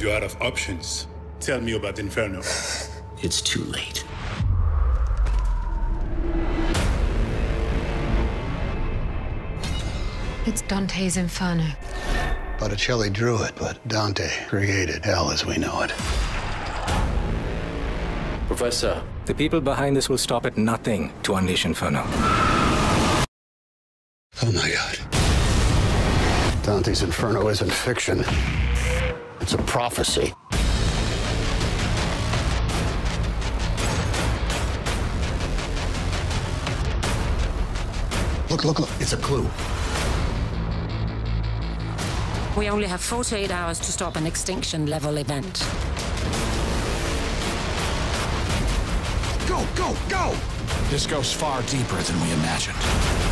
you're out of options. Tell me about Inferno. It's too late. It's Dante's Inferno. Botticelli drew it, but Dante created hell as we know it. Professor, the people behind this will stop at nothing to unleash Inferno. Oh my God. Dante's Inferno isn't fiction. It's a prophecy. Look, look, look. It's a clue. We only have 48 hours to stop an extinction-level event. Go, go, go! This goes far deeper than we imagined.